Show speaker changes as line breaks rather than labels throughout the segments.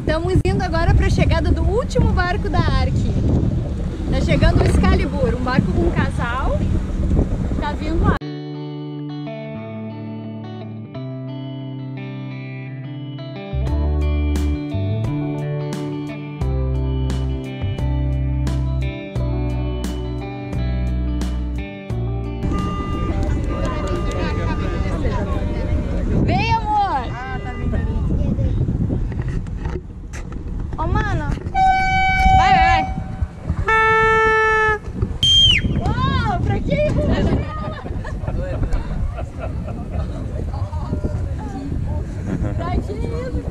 Estamos indo agora para a chegada do último barco da Ark. Tá chegando o Excalibur, um barco com um casal. Tá vindo lá. Vem, amor!
Ah, tá vindo ali.
Ó, mano! Vai, vai! Uau, pra que isso? Pra que isso?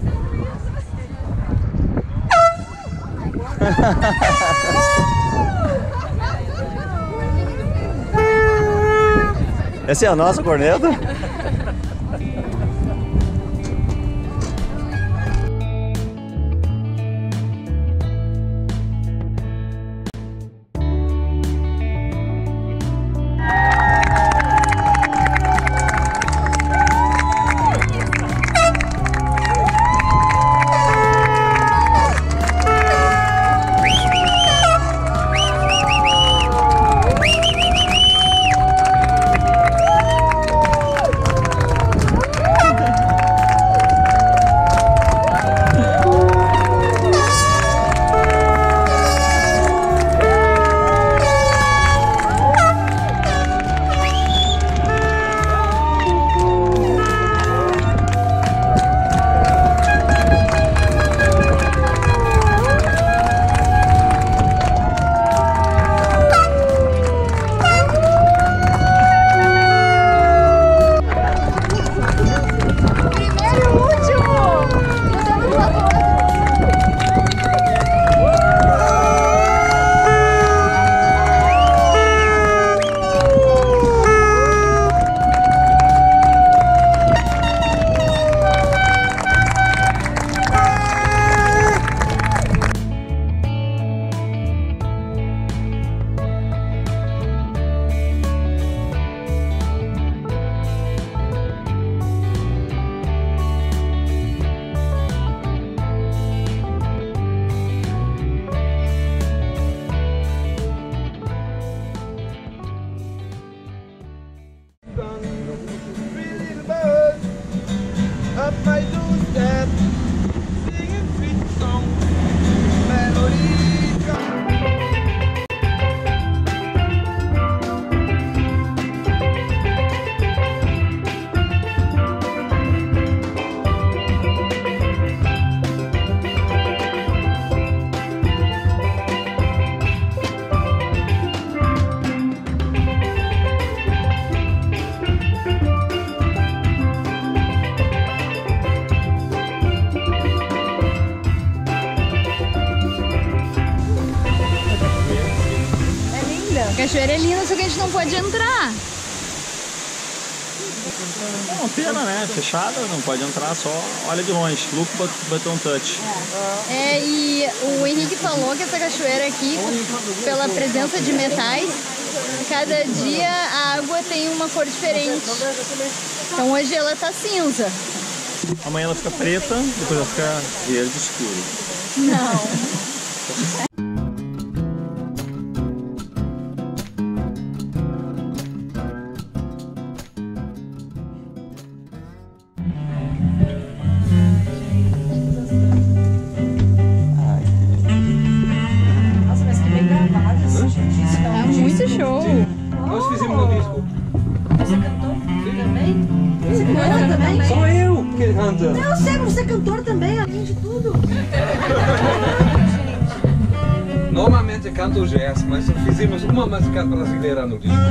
Essa é a nossa corneta?
A cachoeira é linda, só que a gente não pode entrar.
Não, pena, né? Fechada, não pode entrar, só olha de longe. Look but don't touch.
É, e o Henrique falou que essa cachoeira aqui, pela presença de metais, cada dia a água tem uma cor diferente. Então hoje ela tá cinza.
Amanhã ela fica preta, depois ela fica verde escuro.
Não.
Nossa, mas que bem gravado esse gente.
Tá muito show.
Nós fizemos no disco.
Você cantou também? Você canta também?
Só eu que canta.
Eu sei, mas você é cantor também, além de tudo.
Normalmente canto jazz, mas fizemos uma música brasileira no disco.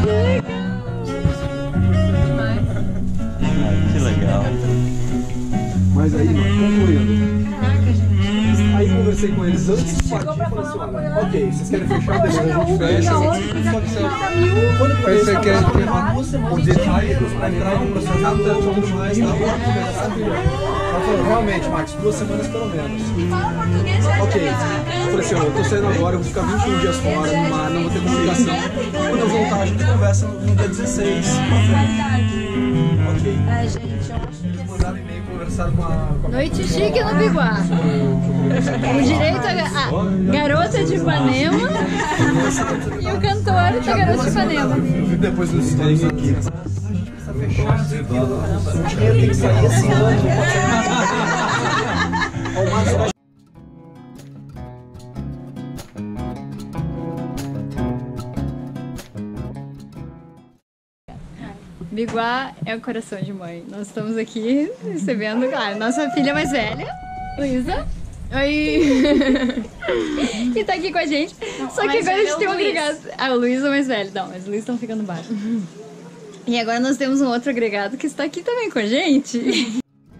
Que legal.
Mas aí, concluindo.
Caraca, gente.
Aí conversei com eles antes de partir e falei assim, olha, ok, vocês querem fechar, depois a gente fecha. Quando você quer o detalhe para entrar no processo e tudo mais, tá bom? Ela falou, realmente, Max, 2 semanas pelo menos. Ok. Eu falei assim, ó, eu tô saindo agora, eu vou ficar 21 dias fora, no mar, não vou ter comunicação. Quando eu voltar, a gente conversa no dia 16. Ok.
É, gente, eu acho que
Mandaram e-mail pro conversar com a
Noite chique no Biguá. O direito a Garota de Ipanema e o cantor da Garota de Ipanema.
Eu vi depois dos stories aqui. A gente precisa fechar. Tem que sair assim,
Biguá é o coração de mãe. Nós estamos aqui recebendo, claro, nossa filha mais velha, Luísa. Oi! Que tá aqui com a gente. Só que agora a gente tem um agregado. Ah, o Luísa mais velho. Não, mas o Luísa estão ficando baixo. E agora nós temos um outro agregado que está aqui também com a gente.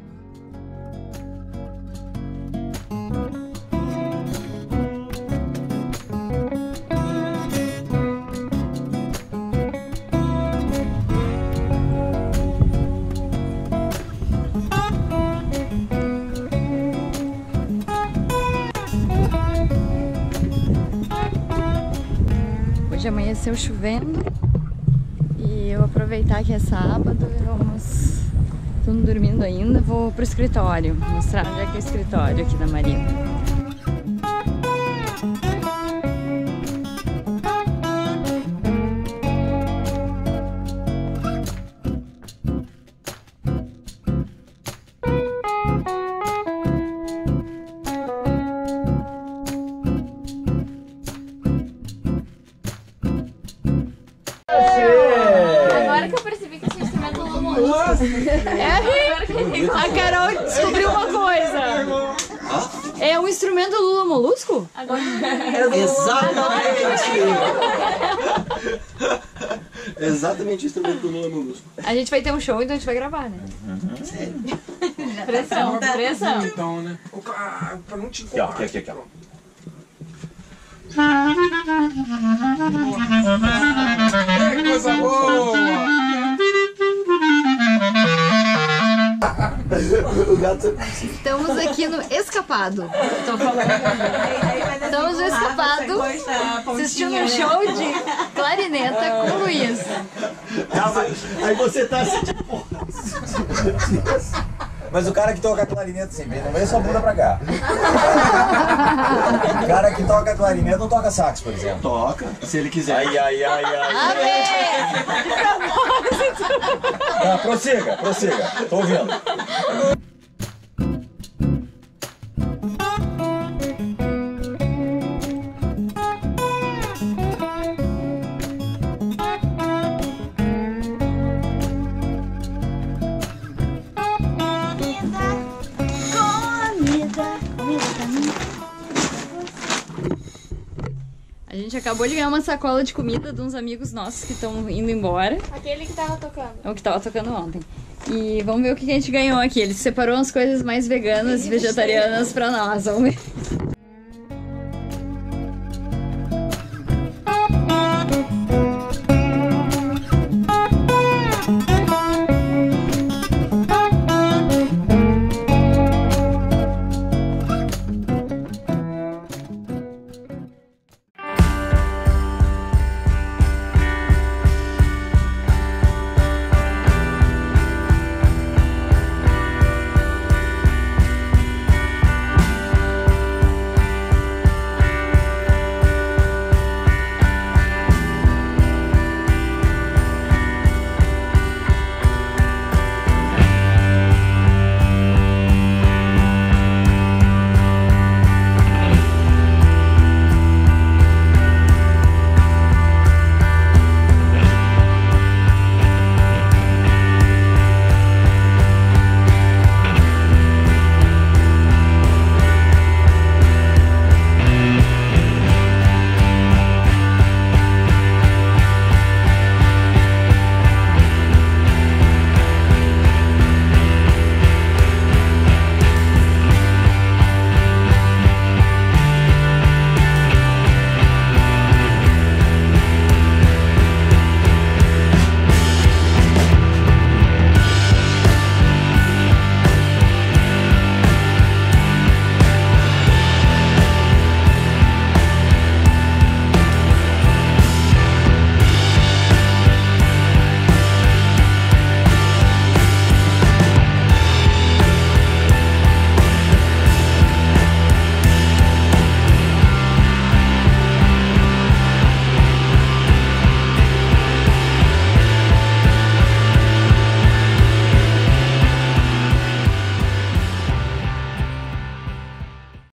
Hoje amanheceu chovendo e eu vou aproveitar que é sábado e vamos... Estamos dormindo ainda, vou pro escritório, mostrar onde é que é o escritório aqui da Marina.
Agora que eu percebi que esse instrumento é um molusco.
A Carol descobriu uma coisa. É um instrumento do Lula Molusco?
Exatamente o instrumento do Lula Molusco.
A gente vai ter um show, então a gente vai gravar, né? Pressão, pressão.
Então, né? Pra não te incomodar.
Aqui.
Que coisa boa!
O gato...
Estamos aqui no Escapado. Tô falando. Estamos no Escapado assistindo um show de clarineta com o Luiz.
Aí você tá assim, tipo... Mas o cara que toca clarineta assim, não vem só bunda pra cá. O cara que toca clarineta não toca sax, por exemplo. Toca, se ele quiser. Ai. Tá, prossiga. Tô ouvindo.
A gente acabou de ganhar uma sacola de comida de uns amigos nossos que estão indo embora.
Aquele que tava tocando.
O que tava tocando ontem. E vamos ver o que a gente ganhou aqui. Ele separou umas coisas mais veganas, vegetarianas pra nós. Vamos ver.